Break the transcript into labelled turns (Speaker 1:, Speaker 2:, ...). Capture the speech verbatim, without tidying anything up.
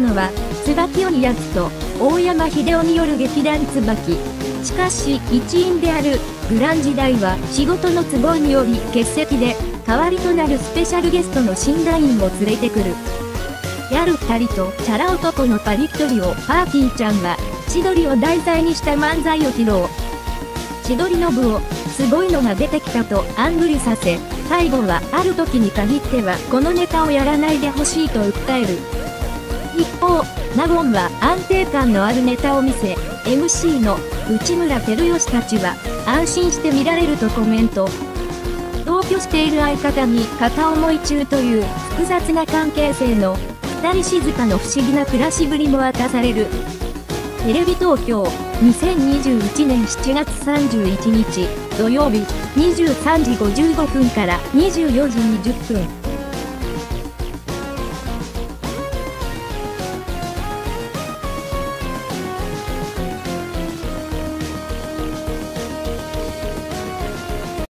Speaker 1: のは、椿鬼奴と大山秀夫による劇団椿。しかし、一員であるグラン時代は仕事の都合により欠席で、代わりとなるスペシャルゲストの新団員を連れてくる。ギャル二人とチャラ男のパリットリオパーティーちゃんは、千鳥を題材にした漫才を披露。千鳥の部を、すごいのが出てきたとアングリさせ、最後はある時に限ってはこのネタをやらないでほしいと訴える。一方、納言は安定感のあるネタを見せ、エムシー の内村光良たちは安心して見られるとコメント。同居している相方に片思い中という複雑な関係性の二人静かの不思議な暮らしぶりも明かされる。テレビ東京にせんにじゅういちねんしちがつさんじゅういちにち土曜日にじゅうさんじごじゅうごふんからにじゅうよじにじゅっぷん。